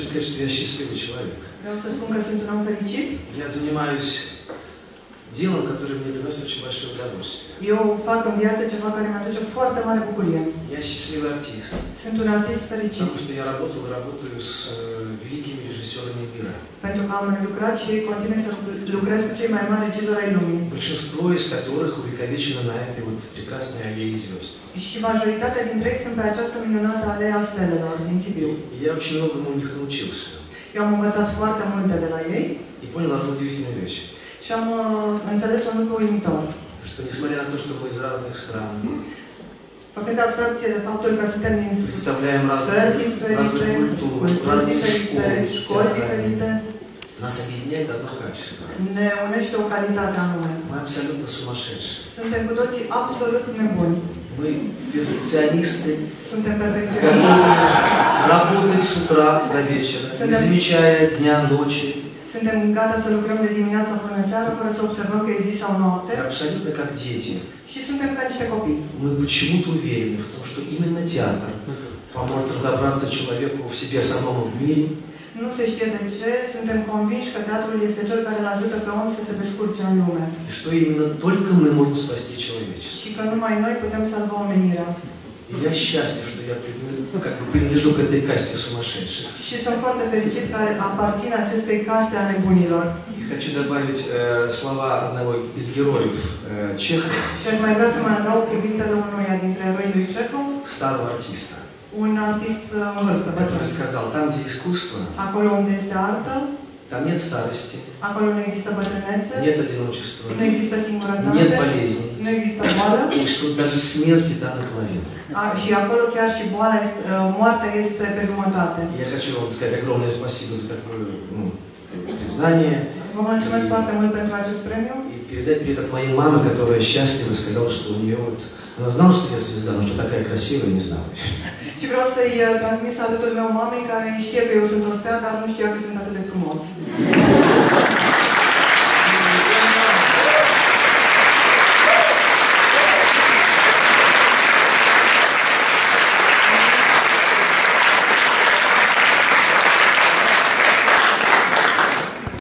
сказать, что я счастливый человек. Vreau să spun că sunt un om fericit. Я занимаюсь делом, которое мне приносит очень большое удовольствие. Eu fac în viață ceva care mi-aduce foarte mare bucurie. Я счастливый артист. Sunt un artist fericit. Потому что я работал и работаю с великими режиссерами мира. Pentru că am lucrat și continui să lucrez cu cei mai mari regizori ai lumii. Большинство из которых увековечено на этой вот прекрасной аллее звезд. Și majoritatea dintre ei sunt pe această minunată alea a stelelor din Sibiu. Я очень многому у них научился. Eu am învățat foarte multe de la ei. И понял одну удивительную вещь. Și am înțeles un lucru uimitor. Что несмотря на то, что мы из разных стран, făcând abstracție de faptul că suntem din представляем țări diferite, culturi diferite, școli diferite, нас объединяет одно качество. ne unește o calitate anume. Мы абсолютно сумасшедшие. Suntem cu toții absolut nebuni. Мы перфекционисты, Suntem perfecționiști. которые работают с утра до вечера, не замечая дня, ночи. Suntem gata să lucrăm de dimineața până seara, fără să observăm că e zi sau noapte. Абсолютно как дети. Și suntem ca niște copii. Мы почему-то уверены в том, что именно театр поможет разобраться человеку в себе самому в мире. Nu se știe de ce, suntem convinși că teatrul este cel care îl ajută pe om să se descurce în lume. И что именно только мы можем спасти человечество. Și că numai noi putem salva omenirea. И я счастлив, что я принадлежу к этой касте сумасшедших. Și sunt foarte fericit că aparțin acestei caste a nebunilor. И хочу добавить слова одного из героев Чехова. Și aș mai vrea să mai adaug cuvintele unuia dintre eroii lui Чехов, старого артиста. un artist în vârstă, который сказал, там, где искусство, acolo unde este artă, там нет старости, acolo nu există bătrânețe, нет одиночества, nu există singurătate, нет болезней, nu există boală, и что даже смерти там наполовину. Și acolo chiar și boala este, moartea este pe jumătate. Я хочу вам сказать огромное спасибо за такое признание. Vă mulțumesc foarte mult pentru acest premiu. И передать привет от моей мамы, которая счастлива, сказала, что у нее вот... Она знала, что я звезда, но что такая красивая, не знала еще. Și vreau să-i transmit salutul meu mamei, care știe că eu sunt o stea, dar nu știa că sunt atât de frumos.